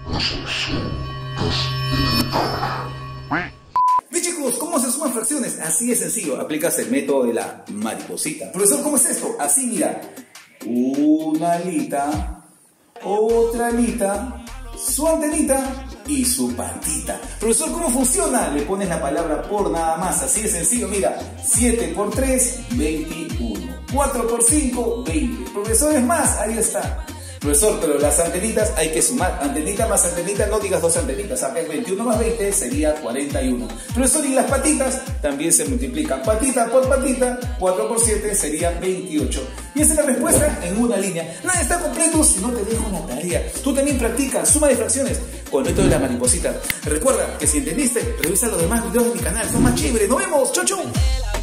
Bien chicos, ¿cómo se suman fracciones? Así de sencillo, aplicas el método de la mariposita. Profesor, ¿cómo es esto? Así mira, una alita, otra alita, su antenita y su patita. Profesor, ¿cómo funciona? Le pones la palabra por nada más, así de sencillo, mira, 7 por 3, 21, 4 por 5, 20. Profesor, es más, ahí está. Profesor, pero las antenitas hay que sumar. Antenita más antenita, no digas dos antenitas. Acá es 21 más 20 sería 41. Profesor, y las patitas también se multiplican. Patita por patita, 4 por 7 sería 28. Y esa es la respuesta en una línea. Nada está completo si no te dejo una tarea. Tú también practicas suma de fracciones con el método de la mariposita. Recuerda que si entendiste, revisa los demás videos de mi canal. Son más chéveres. Nos vemos. Chau, chau.